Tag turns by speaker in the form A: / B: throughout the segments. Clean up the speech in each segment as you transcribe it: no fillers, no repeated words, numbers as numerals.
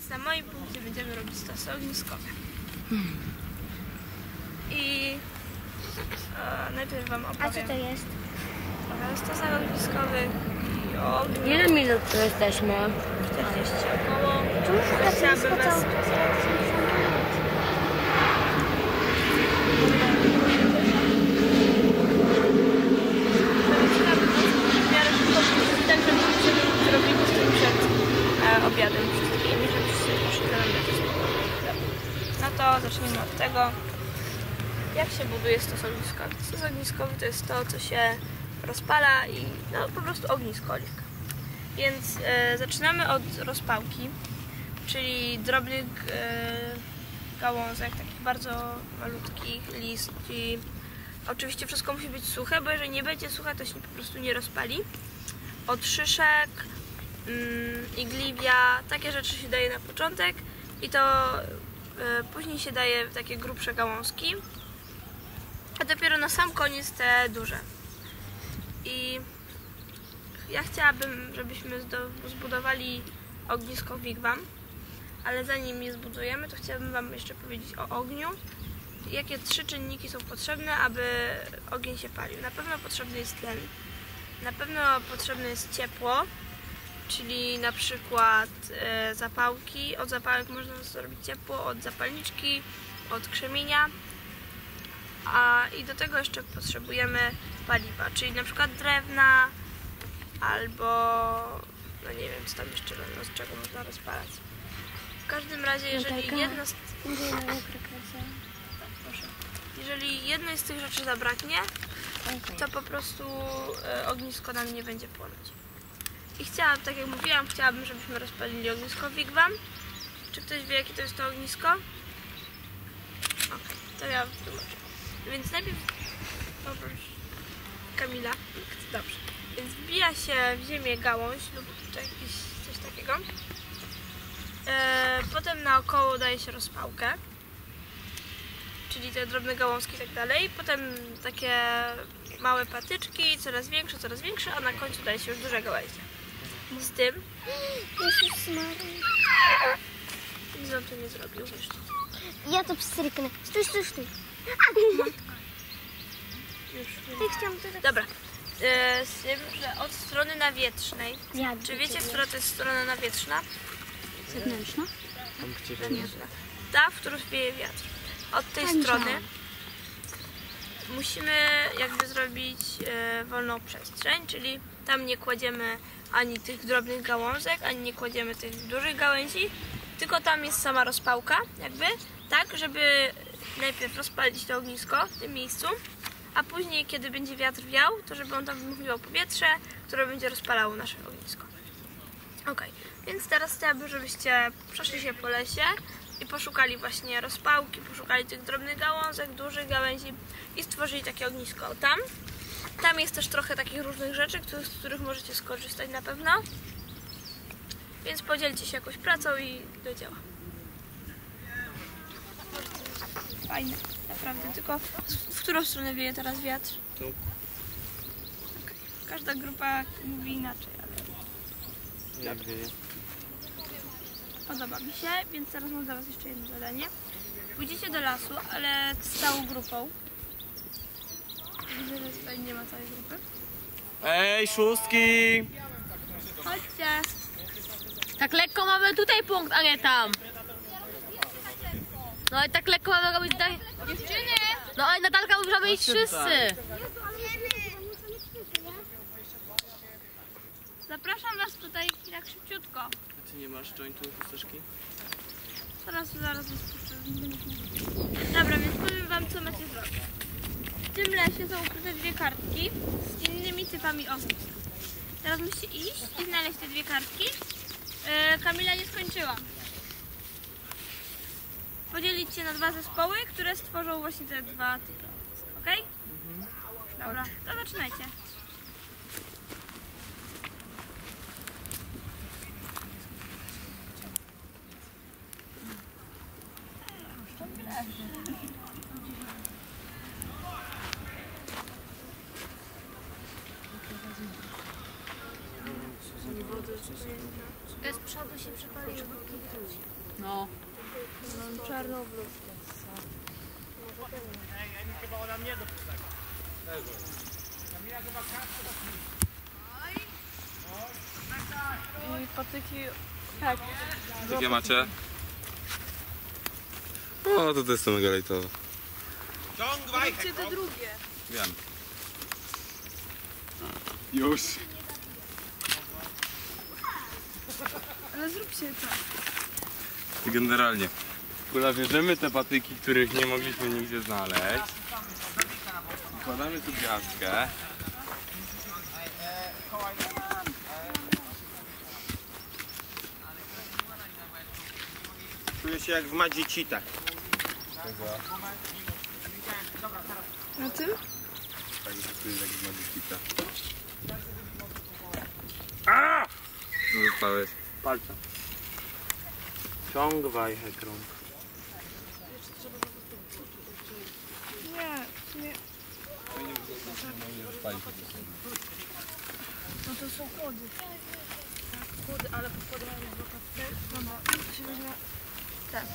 A: Więc na moim punkcie będziemy robić stosy ogniskowe. I najpierw wam opowiem.
B: A co to jest?
A: Trochę o stosach ogniskowych i o ogniu.
C: Ile minut tu jesteśmy?
A: 40 około.
B: Czemu
A: Chciałabym was... Zrobimy z tym przed obiadem wszystkimi, żebyście sobie poszli na obiad. No to zacznijmy od tego, jak się buduje stos ogniskowy. Stos ogniskowy to jest to, co się rozpala i no, po prostu ognisko, oliwka. Więc zaczynamy od rozpałki, czyli drobnych gałązek, takich bardzo malutkich liści. Oczywiście wszystko musi być suche, bo jeżeli nie będzie suche, to się po prostu nie rozpali. Od szyszek, igliwia, takie rzeczy się daje na początek i to później się daje takie grubsze gałązki, a dopiero na sam koniec te duże. I ja chciałabym, żebyśmy zbudowali ognisko wigwam, ale zanim je zbudujemy, to chciałabym wam jeszcze powiedzieć o ogniu. Jakie 3 czynniki są potrzebne, aby ogień się palił. Na pewno potrzebny jest tlen. Na pewno potrzebne jest ciepło, czyli na przykład zapałki. Od zapałek można zrobić ciepło, od zapalniczki, od krzemienia. I do tego jeszcze potrzebujemy paliwa, czyli na przykład drewna albo no nie wiem co tam jeszcze, no z czego można rozpalać. W każdym razie, jeżeli jednej z tych rzeczy zabraknie, to po prostu ognisko nam nie będzie płonąć. I chciałabym, tak jak mówiłam, chciałabym, żebyśmy rozpalili ognisko wigwam. Czy ktoś wie, jakie to jest to ognisko? Okej, to ja wytłumaczę. Więc najpierw poproszę Kamila. Dobrze. Więc wbija się w ziemię gałąź lub coś takiego. Potem naokoło daje się rozpałkę, czyli te drobne gałązki i tak dalej. Potem takie małe patyczki, coraz większe, a na końcu daje się już duże gałęzie. Z tym...
B: Jezus Maria.
A: Nic on tu nie zrobił jeszcze.
B: Ja to pstryknę. Stój.
A: Już.
B: Ja chciałam to tak...
A: Dobra. Z tym, że od strony nawietrznej. Czy wiecie, która to jest strona nawietrzna?
C: Zewnętrzna?
A: Ta, w którą wieje wiatr. Od tej strony musimy jakby zrobić wolną przestrzeń, czyli tam nie kładziemy ani tych drobnych gałązek, ani nie kładziemy tych dużych gałęzi, tylko tam jest sama rozpałka, jakby, tak, żeby najpierw rozpalić to ognisko w tym miejscu, a później, kiedy będzie wiatr wiał, to żeby on tam wymuchiwał powietrze, które będzie rozpalało nasze ognisko. Ok, więc teraz chciałabym, żebyście przeszli się po lesie i poszukali właśnie rozpałki, poszukali tych drobnych gałązek, dużych gałęzi i stworzyli takie ognisko. Tam jest też trochę takich różnych rzeczy, z których możecie skorzystać na pewno. Więc podzielcie się jakąś pracą i do dzieła. Fajnie, naprawdę. Tylko w którą stronę wieje teraz wiatr?
D: Tu.
A: Okay. Każda grupa mówi inaczej, ale...
D: Jak wieje?
A: Podoba mi się, więc teraz mam dla was jeszcze jedno zadanie. Pójdziecie do lasu, ale z całą grupą. Widzę, że tutaj nie ma całej grupy.
D: Ej, szóstki!
A: Chodźcie!
C: Tak lekko mamy tutaj punkt, a nie tam. No i tak lekko mamy robić tutaj.
A: Dziewczyny!
C: No i Natalka mówi, że mamy iść wszyscy.
A: Zapraszam was tutaj tak szybciutko.
D: A ty nie masz jointu chusteczki?
A: Zaraz was spuszczę. Dobra, więc powiem wam, co macie zrobić. W tym lesie są ukryte 2 kartki z innymi typami ognisk. Teraz musicie iść i znaleźć te 2 kartki. Kamila nie skończyła. Podzielić się na 2 zespoły, które stworzą właśnie te 2 typy ognisk. Ok? Dobra, to zaczynajcie.
B: Z przodu się przepalił, bo
A: Czarnoblówkę. I patyki... Tak.
E: Jakie macie? O, to jest to mega lejtowe.
A: Róbcie te drugie.
E: Wiem. Już.
A: Ale zróbcie to.
E: Generalnie. Kula, bierzemy te patyki, których nie mogliśmy nigdzie znaleźć. Wkładamy tu gwiazdkę.
F: Czuję się jak w Madzicitach.
A: Na tym?
E: Tak, to jest jakiś magicita. Co zostałeś?
D: Palca. Ciągwaj hekrą.
A: Nie. No to są chłody. Chłody, ale pod mają wakacje. Dobra, to się weźmie... Ten.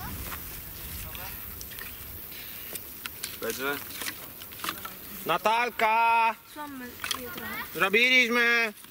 E: Będzie?
F: Natalka!
A: Złammy je trochę.
F: Zrobiliśmy!